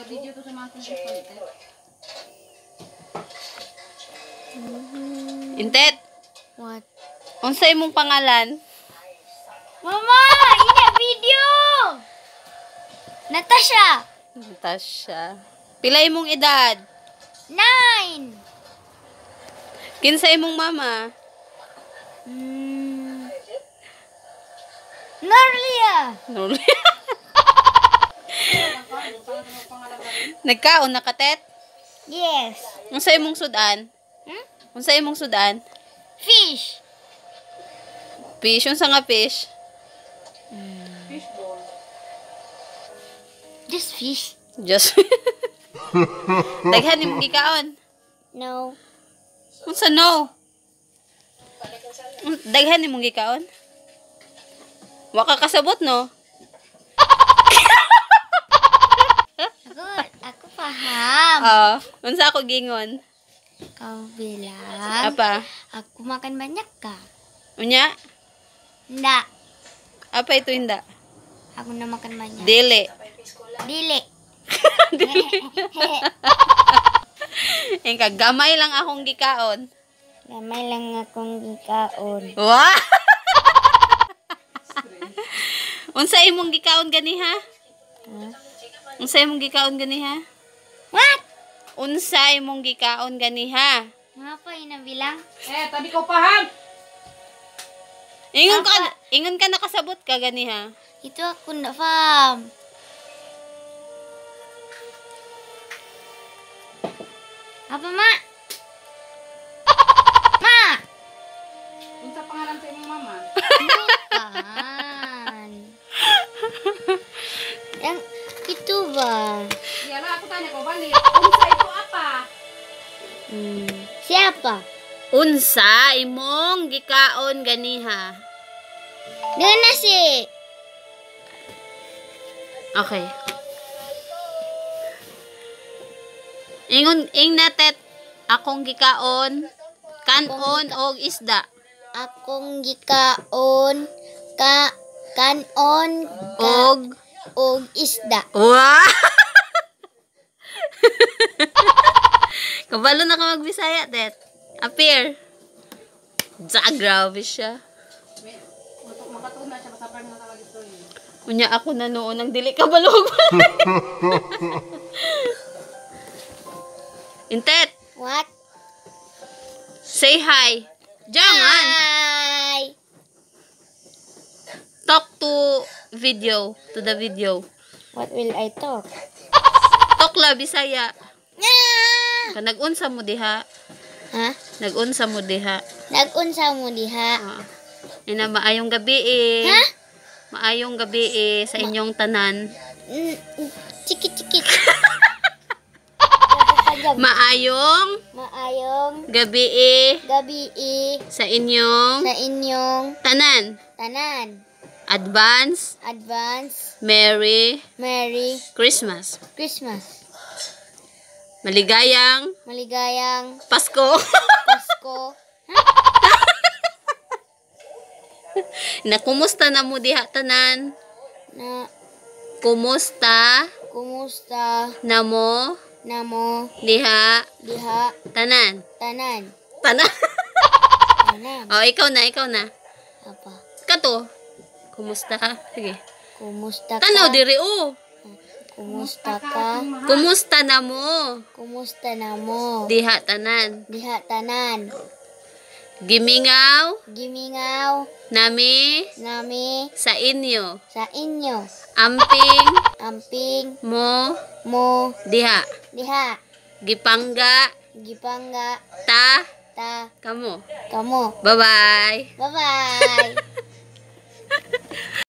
Video to sa mga Intet. What? Unsay imong pangalan? Mama! Ina video! Natasha! Natasha. Pila imong edad? 9! Kinsa imong mama? Norlia! Nagkaon na katet? Yes. Unsa imong sudan? Unsa imong sudan? Fish! Fish. Unsa nga fish? fishball. Just fish? Just. Daghan imong gikaon. No. Unsa no? Daghan imong gikaon? Wa ka kasabot no? Ako paham. Unsa ako gingon? Kau bilang Apa? aku makan banyak ka? Unya? Nda. Apa itu inda? Aku na makan banyak. Dili. Dili. Engka gamay lang akong gikaon. Gamay lang akong gikaon. Wow! Unsa imong gikaon ganiha? Unsa imong gikaon ganiha? What? Unsa imong gikaon ganiha? Nga pa bilang? Tadi ko paham. Ingon ka nakasabot ka ganiha. Itu aku ndak paham. Apa, Mak? Mak! Unsa pangalan sa imong mama? Bukan. Yang itu, Bang. Iyalah aku tanya kau balik. Unsa itu apa? Siapa? Unsa imong gikaon ganiha? Dengan nasi. Okay. Ing natet akong gikaon kanon og isda. Akong gikaon kanon og isda. Wow! Kabalo na ka magbisaya, Tet. Appear. Grabe siya. Untuk makatuna siya pasapar nga tawag ito. Unya ako na noon ang dili kabalog. Intet, What? say hi. Jangan. Hi. Talk to the video. What will I talk? Talk la Bisaya. Nga! Nag-unsa mo diha. Ha? Nag-unsa mo diha. Nag-unsa mo diha? Ina maayong gabi eh. Ha? Maayong gabi eh sa inyong tanan. Cikit-cikit. Maayong gabi eh gabi sa inyong tanan. Advance Merry Christmas. Maligayang Pasko. Na kumusta na mo diha tanan? Kumusta na mo diha tanan? Oh, ikaw na. Apa? Kato. Kumusta? Sige. Kumusta ka? Tanaw diri oh. Kumusta ka? Kumusta na mo Diha tanan? Gimingaw Nami sa inyo. Amping Mo diha. Gipangga ta kamo. Kamu. Bye-bye. Bye-bye.